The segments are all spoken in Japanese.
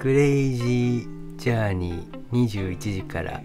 クレイジージャーニー21時から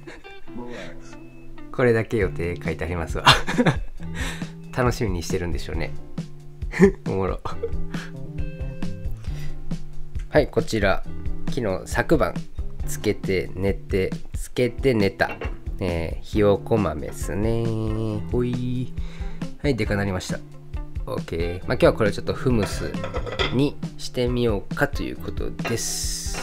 これだけ予定書いてありますわ楽しみにしてるんでしょうねおもろはい、こちら昨晩つけて寝た、ひよこ豆ですね。ほい。はい、でかなりました。OK。今日はこれをちょっとフムスにしてみようかということです。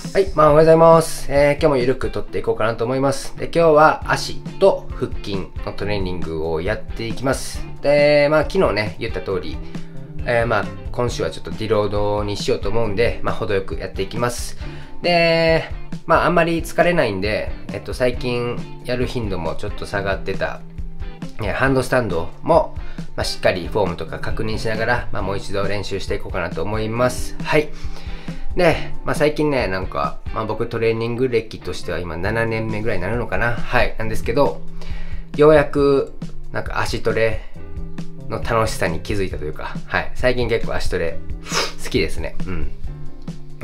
はい、おはようございます。今日もゆるく撮っていこうかなと思います。で、今日は足と腹筋のトレーニングをやっていきます。で、昨日ね、言った通り、今週はちょっとディロードにしようと思うんで、程よくやっていきます。で、あんまり疲れないんで、最近やる頻度もちょっと下がってた、ハンドスタンドも、しっかりフォームとか確認しながら、もう一度練習していこうかなと思います。はい。で、最近ね、僕トレーニング歴としては今7年目ぐらいになるのかな。はい。なんですけど、ようやく、足トレの楽しさに気づいたというか、はい。最近結構足トレ好きですね。うん。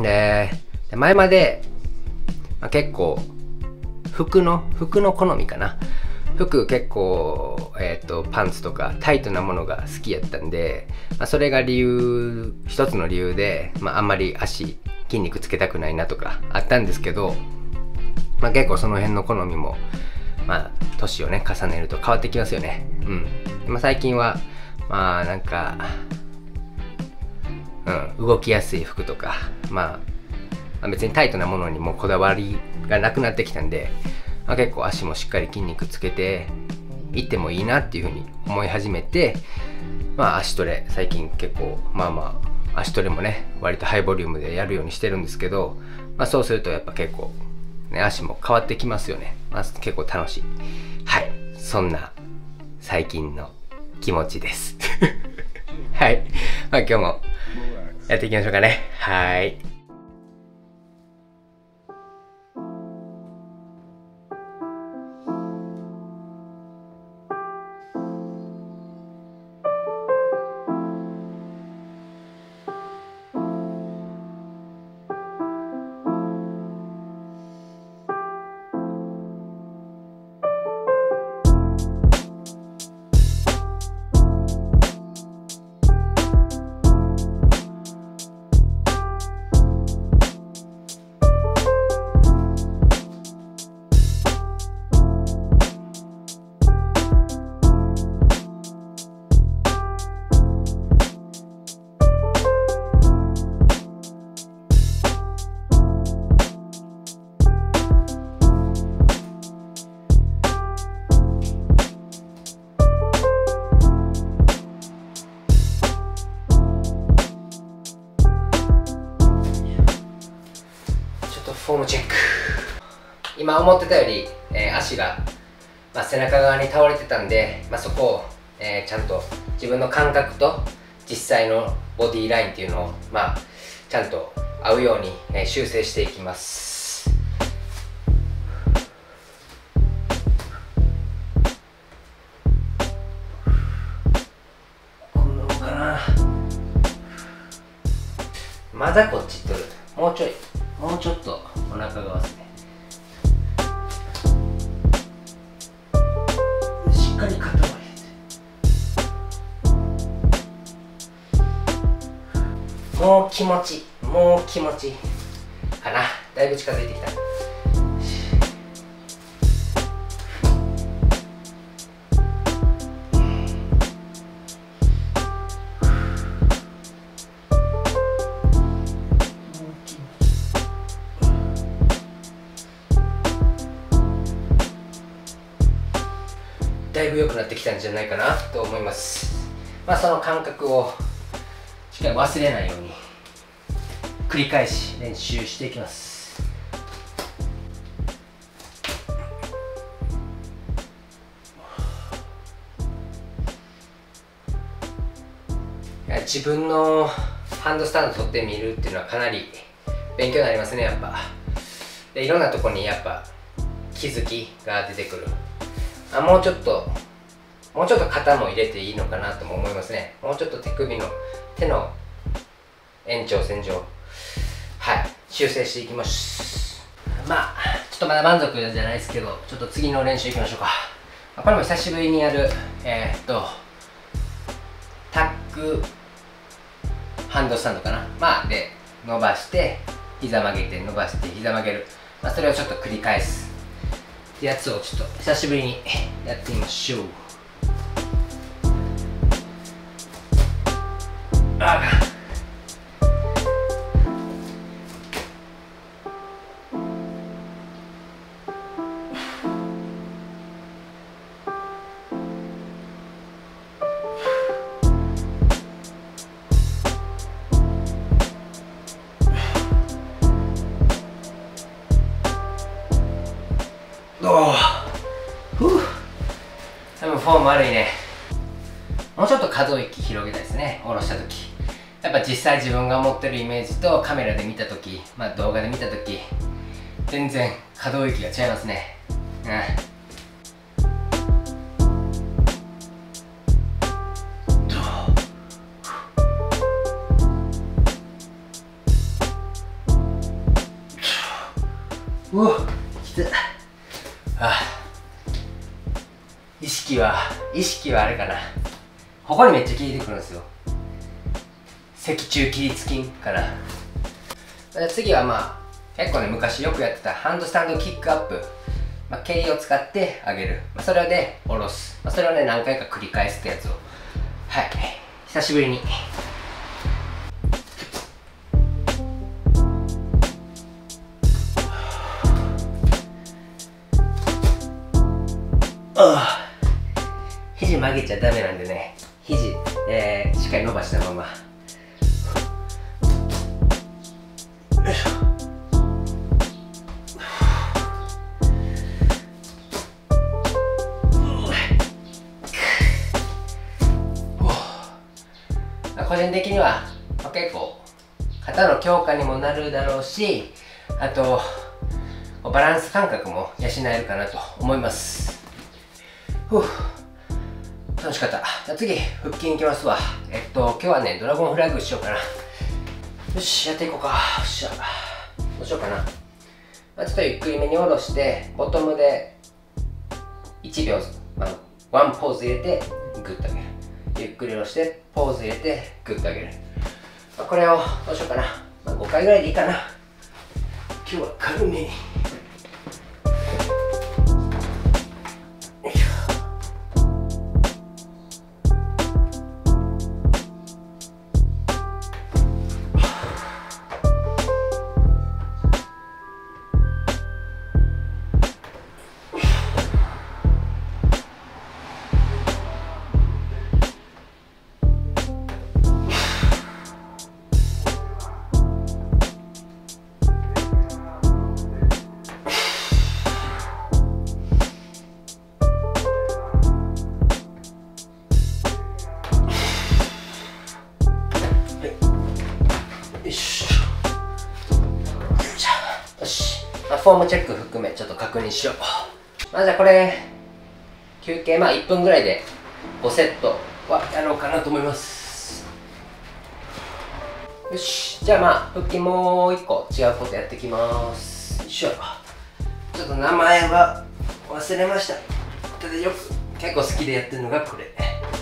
で、前まで、結構、服の好みかな。服結構、パンツとかタイトなものが好きやったんで、それが一つの理由で、あんまり筋肉つけたくないなとかあったんですけど、結構その辺の好みも、年をね、重ねると変わってきますよね。うん。最近は、動きやすい服とか、別にタイトなものにもこだわりがなくなってきたんで、結構足もしっかり筋肉つけていってもいいなっていうふうに思い始めて、足トレ最近結構足トレもね割とハイボリュームでやるようにしてるんですけど、そうするとやっぱ結構ね足も変わってきますよね。結構楽しい。はい、そんな最近の気持ちですはい、今日もやっていきましょうかね。はい。フォームチェック。今思ってたより、足が、背中側に倒れてたんで、そこを、ちゃんと自分の感覚と実際のボディラインっていうのを、ちゃんと合うように、修正していきます。こんなもんかな。まだこっちとる。もうちょっとお腹側ですね。しっかり肩を入れて、もう気持ちかな。だいぶ近づいてきた。だいぶ良くなってきたんじゃないかなと思います。その感覚をしっかり忘れないように繰り返し練習していきます。自分のハンドスタンド取ってみるっていうのはかなり勉強になりますね。やっぱでいろんなところにやっぱ気づきが出てくる。もうちょっと肩も入れていいのかなとも思いますね。もうちょっと手の延長線上、はい、 修正していきます。まあちょっとまだ満足じゃないですけど、ちょっと次の練習いきましょうか。これも久しぶりにやるタックハンドスタンドかな、まあで伸ばして膝曲げて伸ばして膝曲げる、まあ、それをちょっと繰り返すってやつをちょっと久しぶりにやってみましょう。多分フォーム悪いね。もうちょっと可動域広げたいですね、下ろした時。やっぱ実際自分が持ってるイメージとカメラで見た時、まあ動画で見た時、全然可動域が違いますね。うわっきつっ。意識はあれかな、ここにめっちゃ効いてくるんですよ。脊柱起立筋かな。次はまあ結構ね、昔よくやってたハンドスタンドキックアップ、まあ、蹴りを使って上げる、まあ、それで下ろす、まあ、それをね何回か繰り返すってやつを、はい、久しぶりに。肘曲げちゃダメなんでね、肘、しっかり伸ばしたまま。よいしょ。個人的には、まあ、結構肩の強化にもなるだろうし、あとバランス感覚も養えるかなと思います。楽しかった。じゃあ次、腹筋いきますわ。今日はね、ドラゴンフラッグしようかな。よし、やっていこうか。よっしゃ。どうしようかな。まあ、ちょっとゆっくりめに下ろして、ボトムで1秒、まあ、ワンポーズ入れて、グッと上げる。ゆっくり下ろして、ポーズ入れて、グッと上げる。まあ、これを、どうしようかな。まあ、5回ぐらいでいいかな。今日は軽めに。フォームチェック含めちょっと確認しよう。まあじゃあこれ休憩、まあ1分ぐらいで5セットはやろうかなと思います。よし、じゃあまあ腹筋もう1個違うことやってきます。よいしょ。ちょっと名前は忘れました。ただよく結構好きでやってるのがこれ。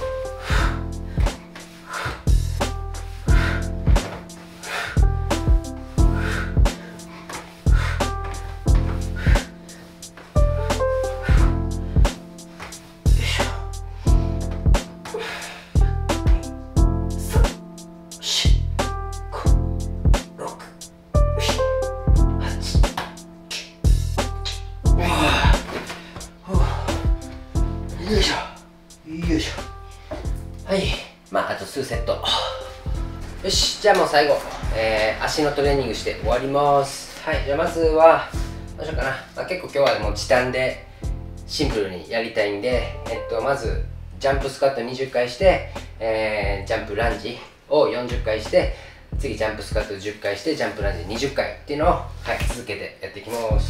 はい、まああと数セット。よし、じゃあもう最後、足のトレーニングして終わります。はい、じゃあまずはどうしようかな、まあ、結構今日はもう時短でシンプルにやりたいんで、まずジャンプスクワット20回して、ジャンプランジを40回して、次ジャンプスクワット10回してジャンプランジ20回っていうのを、はい、続けてやっていきます。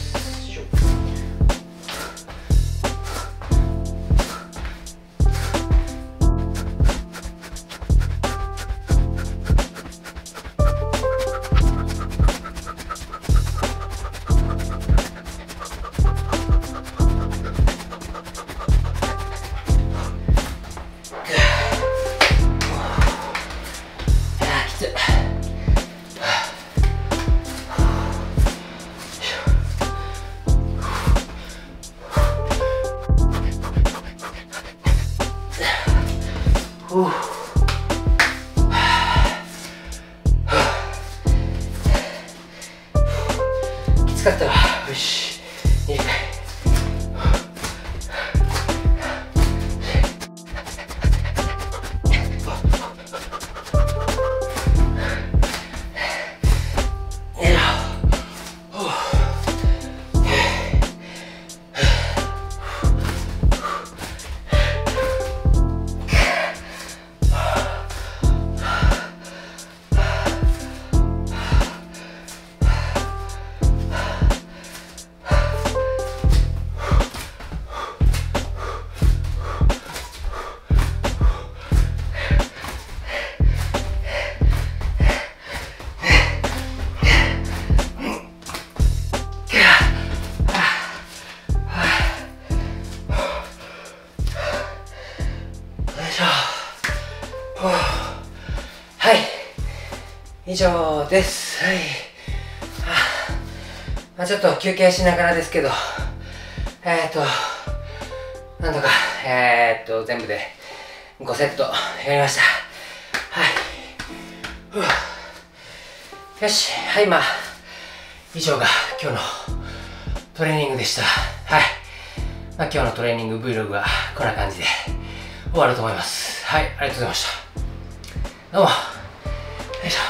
きつかったわ。よし、20回。はい、以上です。はい。まあ、ちょっと休憩しながらですけど、なんとか、全部で5セットやりました。はい。よし、はい、まあ、以上が今日のトレーニングでした。はい。まあ、今日のトレーニング Vlog はこんな感じで終わると思います。はい、ありがとうございました。どうも。よいしょ。